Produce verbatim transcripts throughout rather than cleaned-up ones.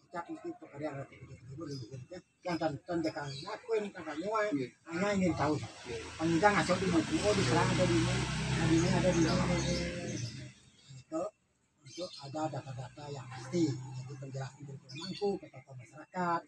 cak itu pekerjaan rati itu dulu yang tan tan dekan aku ini kan nyawa hanya ingin tahu panjang asal di buku oh di serang ada di ini di ini ada di ini itu itu ada data-data yang pasti jadi penjelasan dari pemangku ke tokoh masyarakat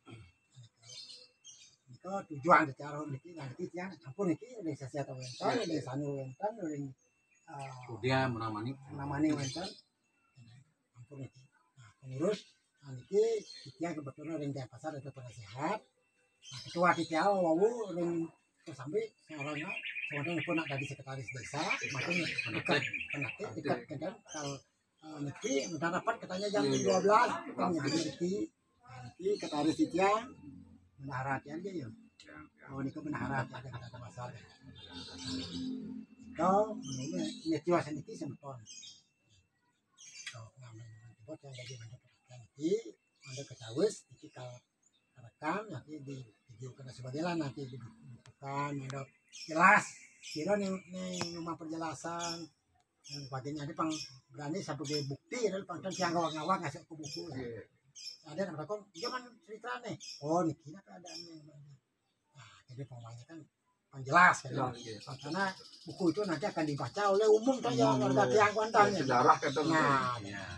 itu tujuan secara ini nanti yang campur ini dari sesi atau wenten dari sanu wenten dari dia menamani menamani wenten campur ini pengurus nanti kita kebetulan ring pasar itu penasehat nah, ketua kita wawu ring sampai seorangnya seorang pun ada di sekretaris desa makin dekat penatik dekat kan kalau nanti udah dapat katanya jam dua belas kita nanti nanti sekretaris kita menarat aja ya oh ini ke menarat ada kata masalah kau ini ini jiwa sendiri semeton kau namanya buat yang bagi nanti ada ketawis nanti kalau rekam nanti di video kena sebagainya nanti dibutuhkan ada jelas kira nih nih rumah perjelasan yang bagiannya ada pang berani sebagai bukti dan pangkan siang ngawang ngasih ke buku ada yang berkong jangan cerita nih oh nih kira keadaannya nah jadi pengawalnya kan penjelas kan karena buku itu nanti akan dibaca oleh umum saja warga tiang kuantangnya sejarah kata nah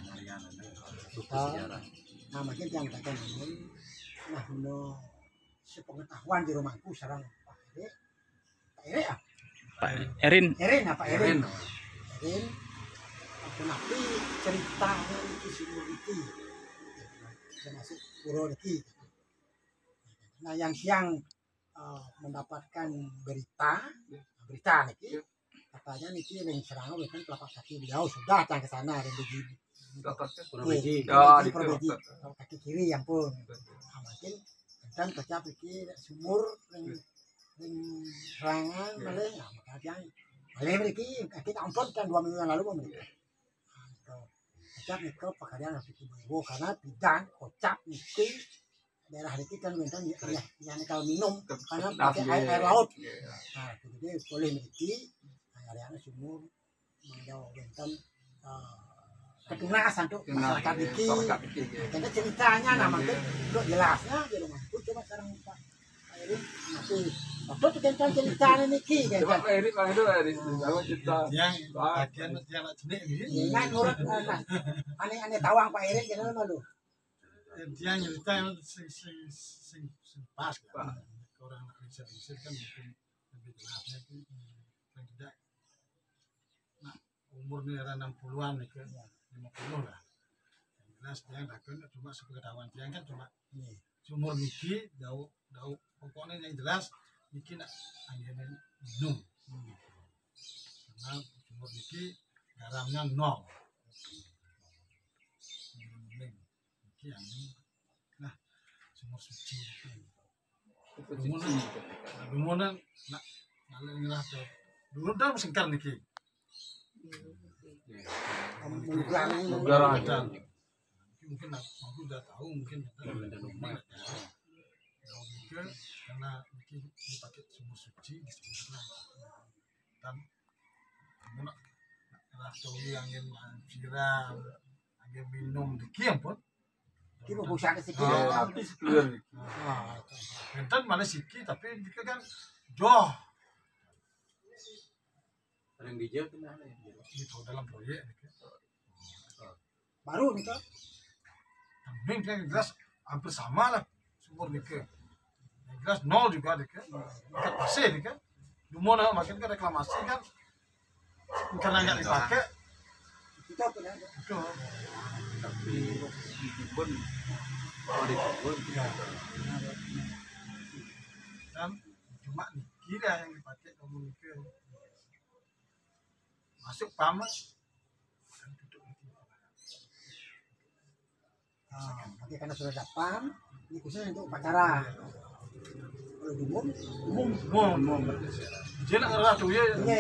buku sejarah. Nah, makin yang kata ini, nah, no, sepengetahuan di rumahku sekarang Pak Ere, Pak Ere ya? Pak Erin. Erin apa Erin? Erin, aku napi ceritanya itu sumur itu, termasuk pura itu. Nah, yang siang uh, mendapatkan berita, berita nih, katanya nih yang serang kan telapak kaki beliau sudah datang ke sana dan begini. Provinsi. Ya, di provinsi. Kaki kiri yang pun. Nah, mungkin dan kerja pikir sumur ring ring serangan malah nah, maka yang malah mereka kita ampun kan dua minggu yang lalu mereka. Nah, kerja mereka pekerjaan harus dibawa karena bidang kocak itu daerah itu kan memang ya yang kalau minum karena pakai air, air laut. Nah, jadi boleh mereka area sumur menjauh bentan ketunasan tuh masyarakat iki. Jadi ceritanya nama itu udah jelasnya di rumahku coba sekarang Pak Erin masih waktu itu kan ceritanya niki kan. Pak Erin Pak Erin jago cerita. Yang bagian yang jenis ini. Kan nurut aneh-aneh tawang Pak Erin kenal malu. Yang cerita yang sing sing sing sing pas kan. Orang riset-riset kan mungkin lebih jelasnya itu yang tidak nah umurnya era enam puluhan nih kan. lima puluh lah. Yang jelas dia bahkan cuma sepengetahuan dia kan cuma sumur niki jauh jauh pokoknya yang jelas niki nak anginnya minum. Karena sumur niki garamnya nol. Niki angin. Nah sumur suci. Kemudian, kemudian nak nak ngerah dulu dah sengkar niki. Negara ada mungkin aku udah tahu mungkin ada rumah mungkin karena mungkin dipakai sumur suci di sana dan kamu nak nak tahu angin siram angin minum dikit pun kita bisa ke sini habis clear enten mana siki tapi jika kan jauh yang dijauh itu mana ya itu dalam proyek baru nih kan mungkin yang jelas hampir sama lah sumur nika yang jelas nol juga nika dekat pasir nika dumon makin kan reklamasi kan karena nggak dipakai itu apa ya itu tapi itu pun kalau dikubur dan cuma niki lah yang dipakai kamu nika masuk pamas nah, nanti karena sudah dapat ini khusus untuk upacara kalau umum umum umum umum jadi nak ngerah tuh ya ini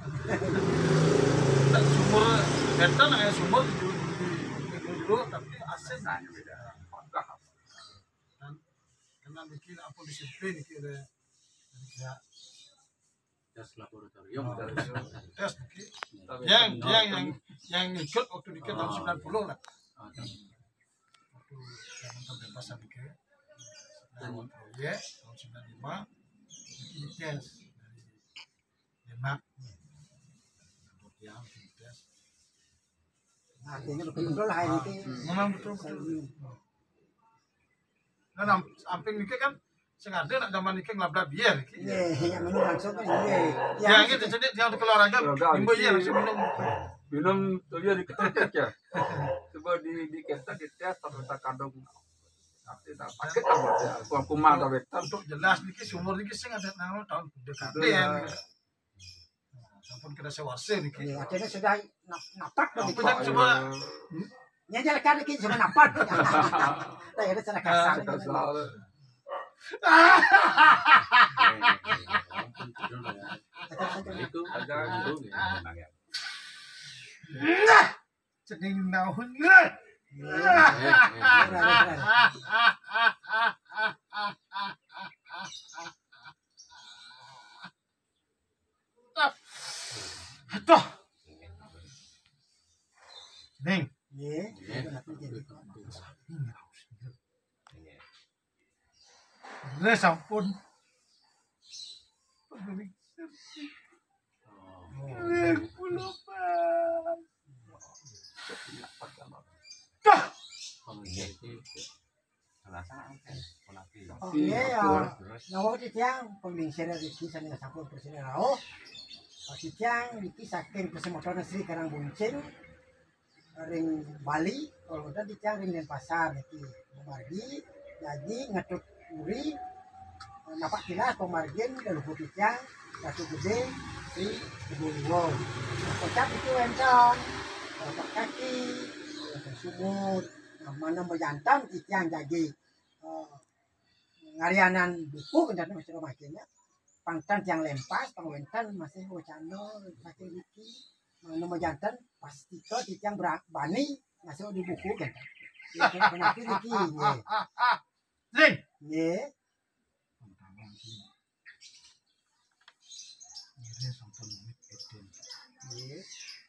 sumur beta nak sumur dulu tapi asin beda dan karena bikin apa disiplin kira ya tes laboratorium tes mungkin yang yang yang yang ikut waktu dikit tahun sembilan puluh lah waktu pembebasan ke awal proyek tahun sembilan puluh lima ini tes dari Demak kemudian tes artinya betul-betul lah ini ki memang betul betul nah nam samping ini kan sengaja nak zaman ini ngelabda biar iya yang minum langsung kan iya ya gitu jadi dia untuk olahraga minum iya langsung minum minum tuh dia diketek ya coba di di kita di tes ternyata kandung tapi tak pakai apa ya kuah kumal tapi untuk jelas nih sumur ini sing ada nama tahun dekade sampun kita sewase nih iya artinya sudah nap- napak Apa begitu yang coba nyajal kan ki cuma napak lah ada cara kasar Itu aja itu gitu ya. cening naon lah Aduh. Neng, iya re sampun. oh iya ya nawa di tiang pemingsir di kisah nih sampun presiden rao di tiang di saking pesemotoran Sri Karang Buncing ring Bali kalau udah di tiang ring Denpasar itu pemargi jadi ngetut uri napak tilas pemargin dari putih tiang satu gede di Kebunwo kocap itu enton otak kaki sumur nah, mana berjantan di tiang jadi uh, ngarianan buku dan masih makinnya pangtan yang lempas pangwentan masih wacana saking iki mana berjantan pasti to di tiang bani masih di buku kan kenapa iki ye Neng, ye re sampun mit eden. ye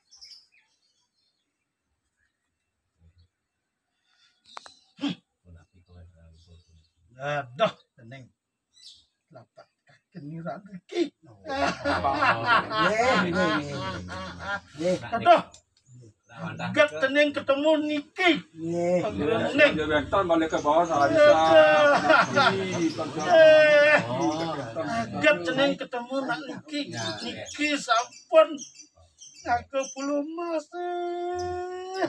Aduh, neng. Lapak kaki niran iki. ye ye ye Aduh. Gat teneng ketemu niki. ye Neng. dia bentar balik ke bawah salah bisa Gat teneng ketemu nak niki. Niki sampun aku belum masuk.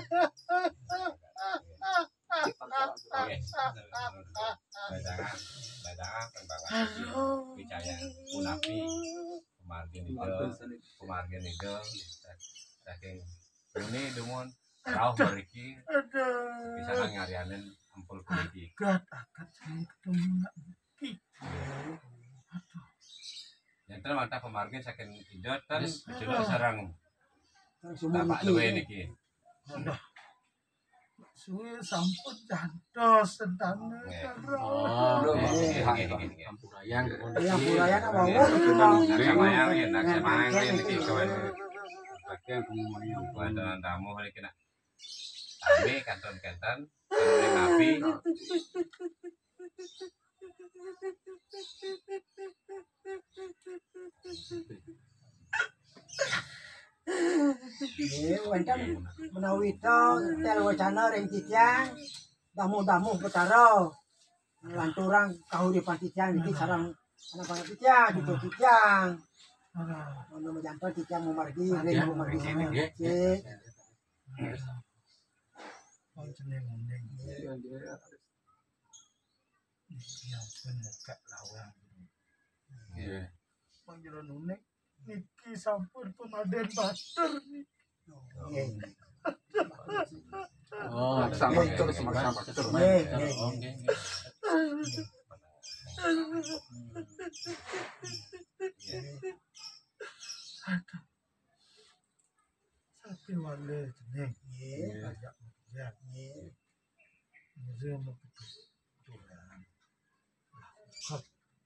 Badangan, badangan pembawa Wijaya Munafi Pemargin itu, pemargin itu saking ini demun rauh beriki bisa Aduh. ngarianin ampul beriki. Gat akan teneng ketemu nak niki. Yang terus mata pemargin saking idot kan kecil sarang semua bapak niki dua niki. Suwe sampun jantos tentang Oh, Belum, Iya. gini, gini, gini. Sampurayan. yang purayan apa mau Nak samayang, nak samayang Iya, niki iya. kawan. pakai semuanya Buat dengan tamu hari kena. Kami kanton-kanton, kanton nabi. ye wonten menawi to tel wacana ring titiang damu-damu betara lanturang kahuripan titiang iki sareng ana pangan titiang gitu titiang ono menjantan titiang memargi ring memargi ye jeneng neng yang pun muka lawang Iya. panggilan unik niki sampun pemaden bater nih ye Oh, sama terus sama sama terus ye Oh, ye oke. tapi wale jeneng ye ajak ya ye museum mau tuhan lakukan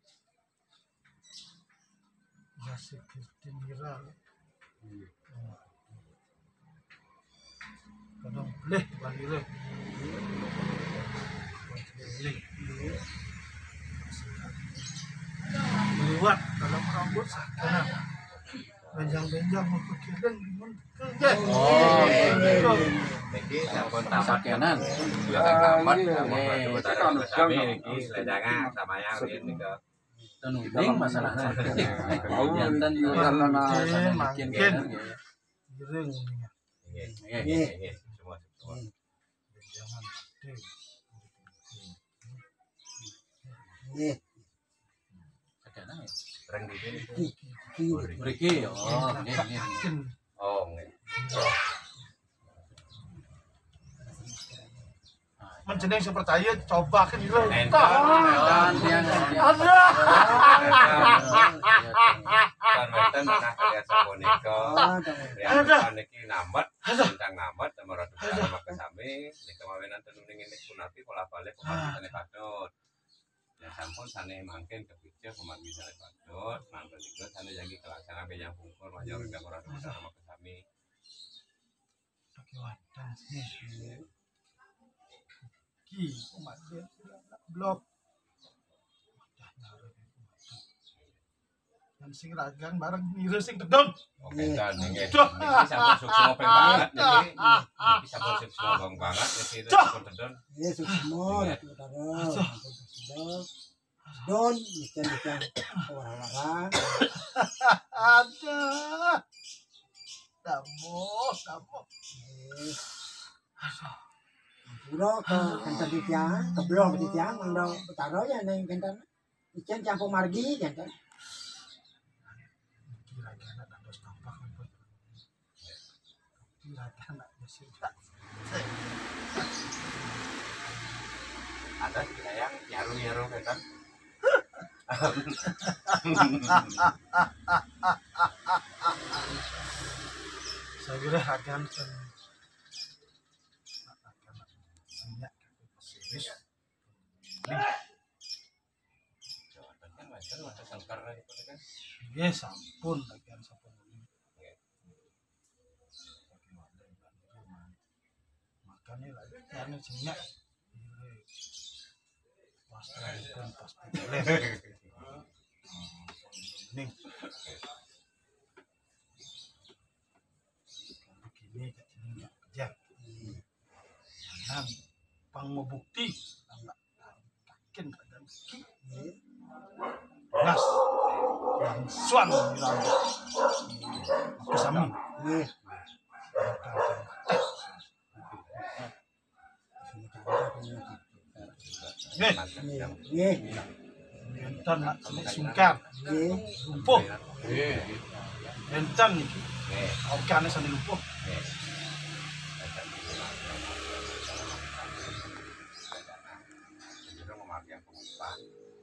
masih kirtimira kadang boleh balik le disebut sakana. Benjang-benjang untuk kirim mun Oh, niki sampun tamat Sakenan. dua tamat iya. sampun utara sami niki ledangan sama yang niku. Tenuding masalahnya. Tahu Jantan karena bikin kan. giring nya. Nggih. Nggih. Nggih, nggih. Semua semua. Benjangan gede. Nggih, Sakenan ya. Reng di sini. iki iki Mriki oh nggih nggih. Yakin Oh, nggih. menjeneng sing percaya coba kan gitu. Enten. Kan yang Ada. Kan wonten manah karya sapunika. oh tong Ya, niki namet, tentang namet sama ratu sama kesami, nika mawenan tenuning ini punapi pola balik pemanggilan patut. Ya sampun sane mangken kepikir pemanggilan patut, mangken niku sane jagi kelaksana bejang pungkur mayor ing ratu sama kesami. Pakai wadah sih. Ki, umat dia blok. Dan sing ragan bareng ngira sing kedon. Oke, dan nggih. Niki sampun sukses ping banget niki. Niki sampun sukses bang banget niki sampun tedon. nggih sukmo ratu utara sampun sudah don ikan-ikan orang-orang Ada. Damo, damo. nggih pura ke kantor titian keblong titian mangdo utara ya nang kantor ikan campur margi kantor Kira-kira nak dos tampak apa? Kira-kira nak mesin tak. Ada yang nyaru-nyaru kan. Saya kira akan sen akan minyak pesimis. Kan wajar wadah sangkar niku kan. Ya sampun akan sampun ini. Makanya lagi karena minyak pasti pun pasti boleh. Ini begini minyak kerja. Jangan pangmebukti anak yakin ada bukti. Nas dan suan bilang kesami. nggih Nggih, nggih nggih enten nak sungkan, nggih lumpuh, Nggih. enten iki. Nggih. Organe sane lumpuh. Nggih. Jadi memakai yang pengumpan.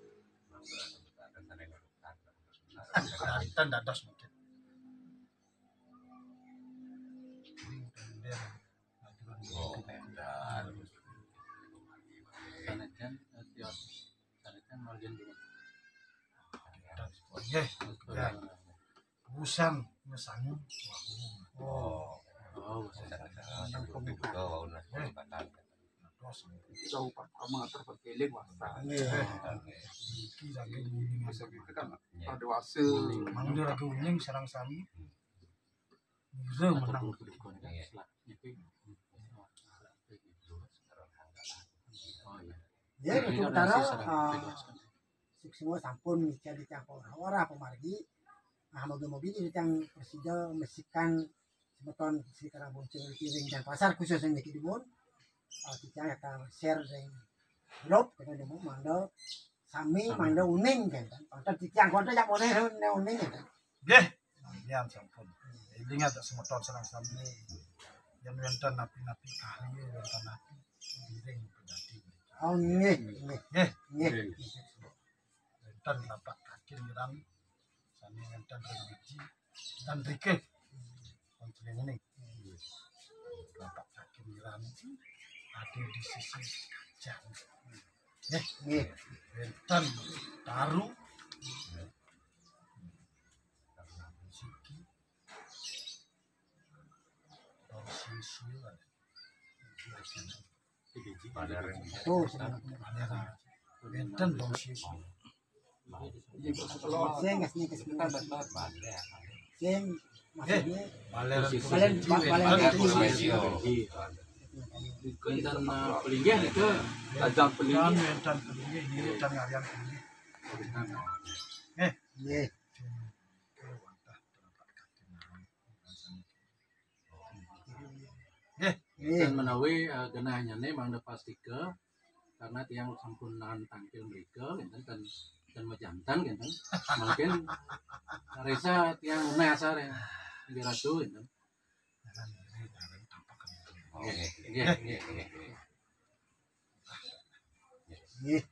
Enten dados mungkin. Oh, dan Sanajan tiap sanajan margin dulu. Nggih, ya. Busan ngesangu. oh, Oh, yang kopi juga wau nasi batan. Terus jauh pertama terpilih wasta. nggih iki lagi nguning Masa gitu kan Iya. ada wase. mang dia lagi nguning sarang sami. Ngira menang. Oh iya. ya ratu utara semua sampun jadi campur ora pemargi nah mobil-mobil ini yang persida mesikan sebeton sekarang bonceng kiring dan pasar khusus yang di Dimun kita akan share dengan grup kita demo mando sami mando uning kan konten titiang konten yang boleh uning kan Nggih. Yan sampun. Ingat tak semeton sarang sami. Yang wonten napi-napi kali wonten napi giring pedati. oh nggih nggih Nggih. nggih Wonten lapak kaki ngiran sami wonten biji dan rike. Wonten ngene. Lapak kaki ngiran ada di sisi jalan. Nggih. nggih Wonten taru siki dari sisi Pada ring. tuh sebenarnya ada wonten dari sisi Jadi kalau Sing ngasih ke Kita semua. betul balik. Sing maksudnya Baler Balen balen Kintan pelinggih itu tajam dan pelinggih. dan pelinggi ini dan ngarian pelinggi. nggih. Nggih, Nggih. dan menawi genahnya nih mangda pastike karena tiang sampun nahan tangkil mereka gitu kan dan majantan gitu mungkin resa tiang unai asar ya diratu gitu Oke. iya iya iya Nggih.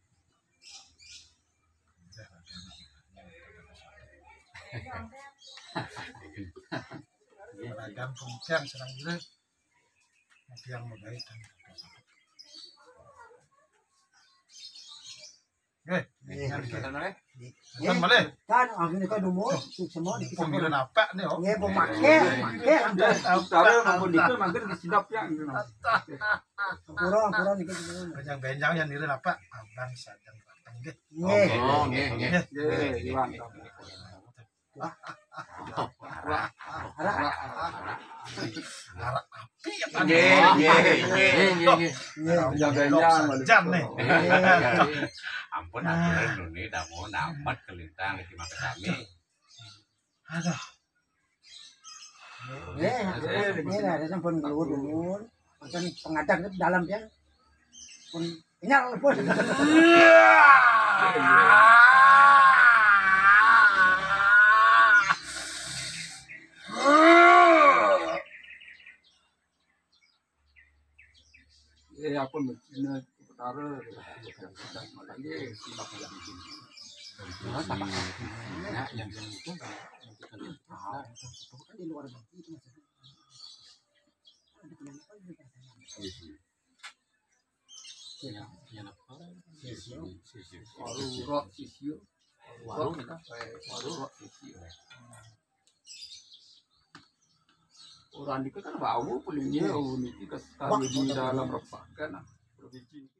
beragam pemikiran serang juga. Yang mudah dan Nggih, Nggih. Kita noleh. kan boleh. Kan akhirnya kan umur semua di kisah. Pemikiran apa nih? Oh, Nggih pemakai, pemakai hampir Cara maupun itu mungkin disidap ya. kurang kurang dikit dulu. benjang-benjang yang nirin apa? Abang sadang batang nggih. Nggih. oh nggih nggih Ye, Iwan. Arah Arak api ya kan. Nggih, nggih, nggih. nggih nggih nggih nggih. Jangan Jam nih. Ampun aturan nuni damu namat kelintang iki maka kami. Aduh, Nggih, nggih ada sampun dulur-dulur. Macam pengadang itu dalam ya. Pun nyal pun. Eh aku mesti utara. Lagi sidap ya. nah yang itu yang kita lihat Ah, bukan di luar negeri itu maksudnya. Ada kenapa juga yang yang apa Sisio. Waru rok sisio. waru kita Waru rok sisio. Orang itu kan bau pelingnya, oh ini kita di dalam repakan, provinsi.